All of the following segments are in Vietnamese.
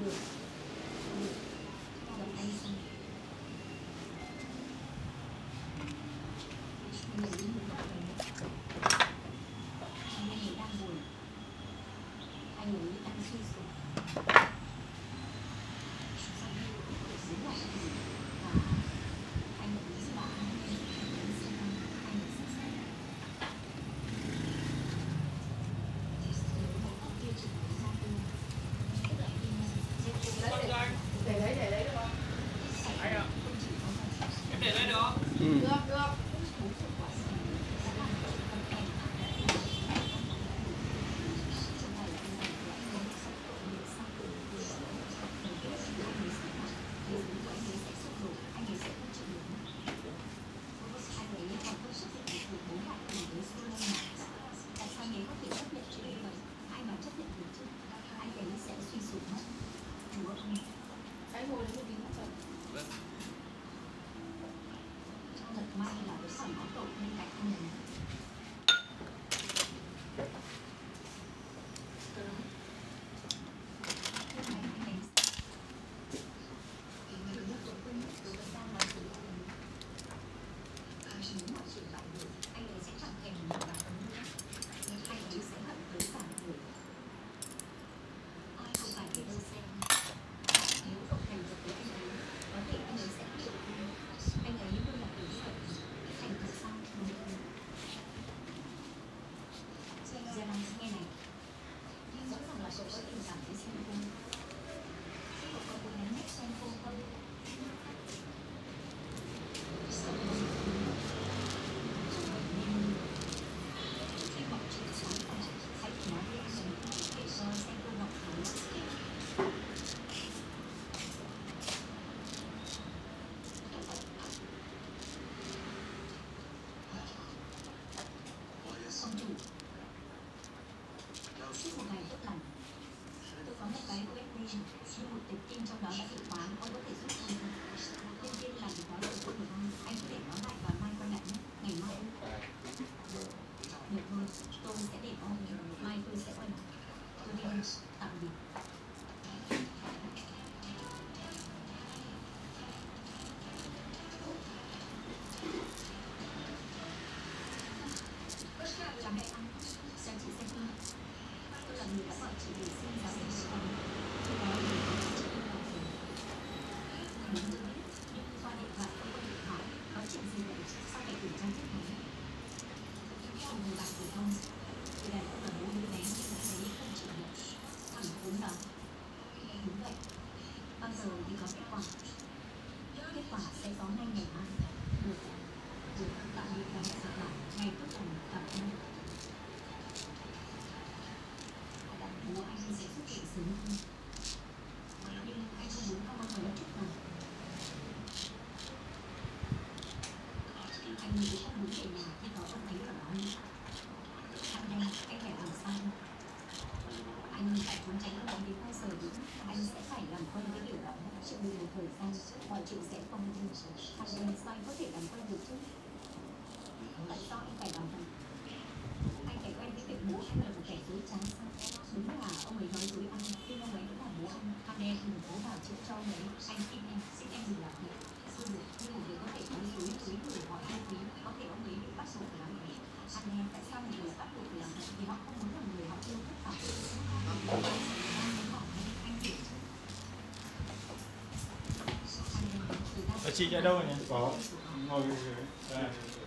Chị chạy đâu nhỉ? Có ngồi dưới đây.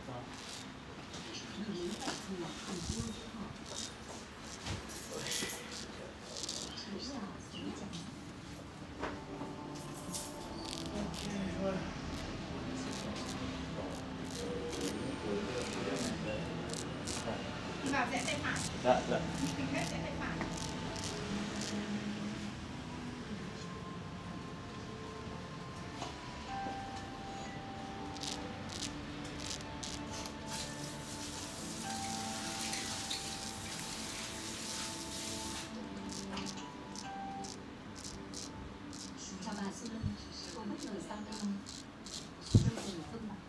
Vào rẽ tay phải. Dạ, dạ. Mình hết rẽ tay phải. Chào bà Xuan, cô bất ngờ sang đây không? Dâu dần phương mặt.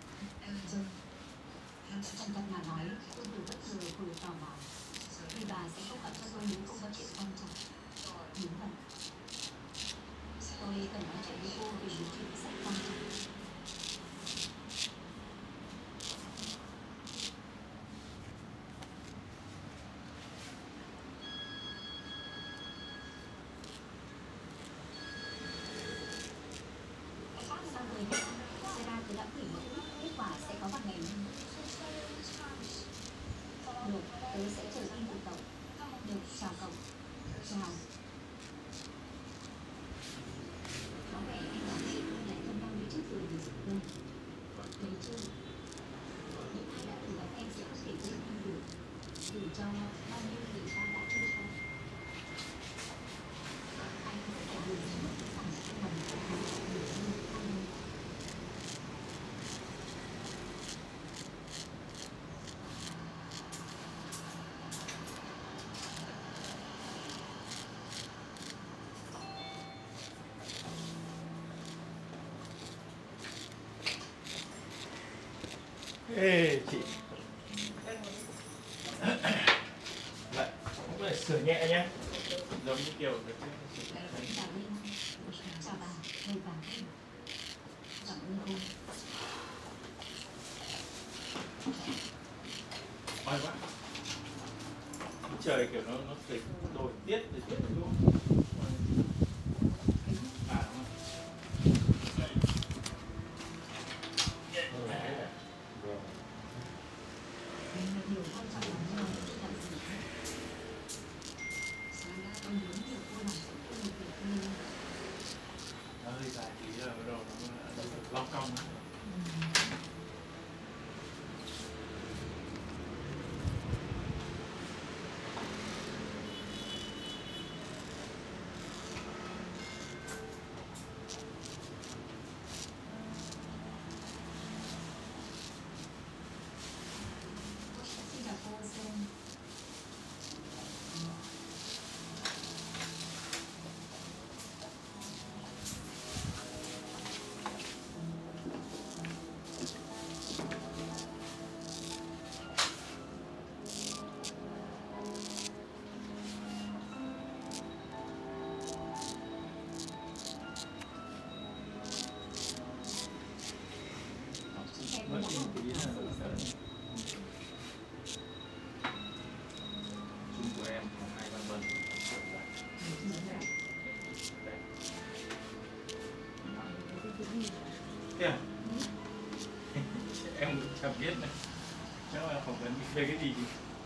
Dâu. Thành thật mà nói, tôi từ bất ngờ vừa tò mò. Khi bà sẽ chờ tin từ cậu. Được, chào cậu. Chào. Có vẻ anh nói chuyện lại hơn 50 trước rồi thì dịch vâng. Thấy chưa? Những ai đã từng gặp em sẽ có thể quên anh được. Dù cho bao nhiêu người ta đã trôi qua. Anh có thể buồn mất cái cảm xúc bằng sự nhiều hơn anh. Ê chị lại cũng phải sửa nhẹ nhé, giống như kiểu được chứ. Chào Linh. Chào bà. Mời bà. Cảm ơn cô. Oi quá, trời kiểu nó phải đổi tiết đúng không? À đúng rồi. Điều quan trọng là nhau làm gì hết. Sáng đã con muốn nhiều cô làm sự công việc nên Nó hơi dài tí rồi bắt đầu nó long cong. xin chào cô Xuan. Mất đi tí là chung của em có 2 con vần. Thế à? Em cũng chẳng biết này. Chắc là phỏng vấn về cái gì?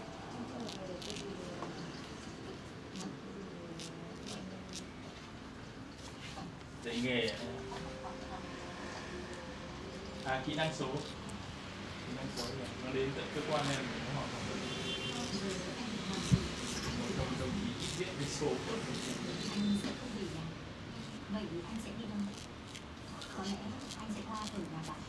Dạy nghề à? À, kỹ năng số. Kỹ năng số là nó đến tận cơ quan em nó hỏi phỏng vấn. Một đồng chí viết về số của mình. Anh sẽ không về nhà. Vậy anh sẽ đi đâu? Có lẽ anh sẽ qua ở nhà bạn.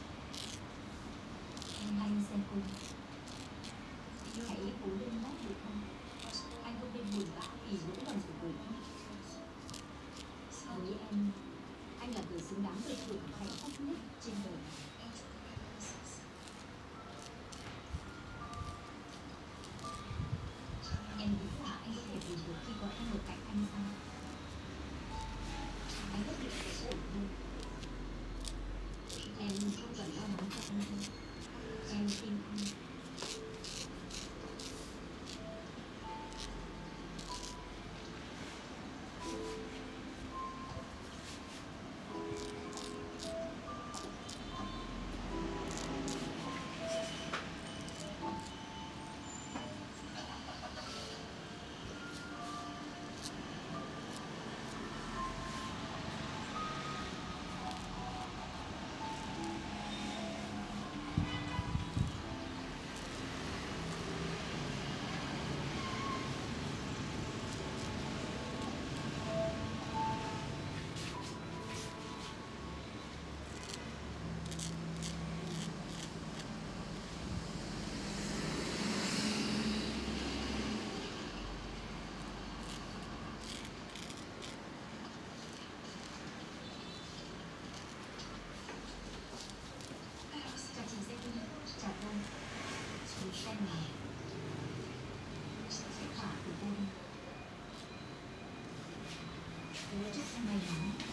Em hay xem cung. Hãy cố lên mắt được không? Anh không nên buồn bã vì lỗi lầm của người khác. Với em, anh là người xứng đáng được hưởng hạnh phúc nhất trên đời. Em nghĩ là anh có thể tìm được khi có em ở cạnh anh sao? Anh nhất định sẽ ổn hơn. Em không cần lo lắng cho anh đâu. Em tin anh. Xem này sẽ khỏa của cô đi. Chúc em may mắn.